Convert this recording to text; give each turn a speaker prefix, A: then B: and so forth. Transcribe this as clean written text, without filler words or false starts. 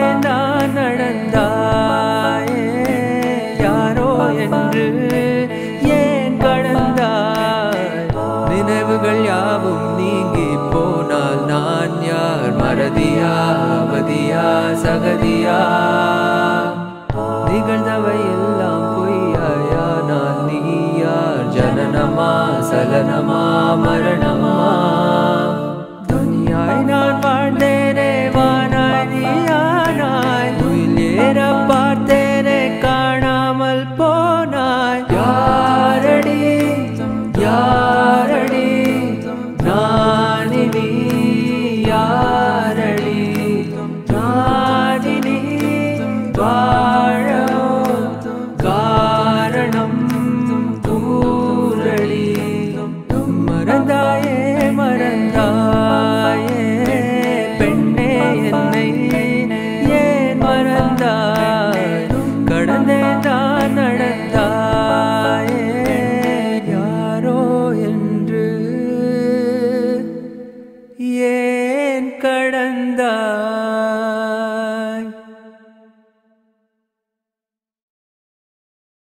A: நான் நடந்தாயே யாரோ என்று ஏன் கடந்தாய் நினைவுகள் யாவும் நீங்கி போனால் நான் யார் மறதியா அவதியா சகதியா நிகழ்ந்தவை எல்லாம் பொய்யாயானால் நீ யார் ஜனனமா சலனமா மரணமா துனியாய் நான் வாழ்ந்தேனே வானாய் நீயானாய் துயில் ஏற